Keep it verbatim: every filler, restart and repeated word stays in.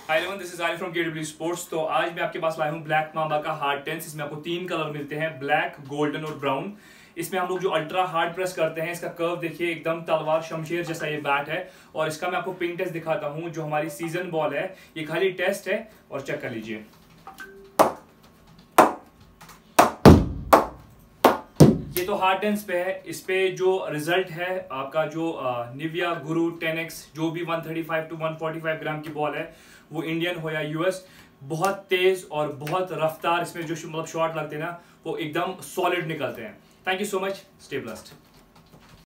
Hi everyone, this is Arif from KW sports. तो आज मैं आपके पास लाया हूँ ब्लैक मांबा का हार्ड टेंस। इसमें आपको तीन कलर मिलते हैं, ब्लैक, गोल्डन और ब्राउन। इसमें हम लोग जो अल्ट्रा हार्ड प्रेस करते हैं, इसका कर्व देखिए, एकदम तलवार शमशेर जैसा ये बैट है। और इसका मैं आपको पिंक टेस्ट दिखाता हूँ, जो हमारी सीजन बॉल है। ये खाली टेस्ट है और चेक कर लीजिए। ये तो हार्ड टेंस पे है। इस पे जो रिजल्ट है आपका, जो निविया गुरु टेन एक्स, जो भी one thirty five to one forty five gram की बॉल है, वो इंडियन हो या यूएस, बहुत तेज और बहुत रफ्तार इसमें जो मतलब शॉट लगते हैं ना, वो एकदम सॉलिड निकलते हैं। Thank you so much, stay blessed.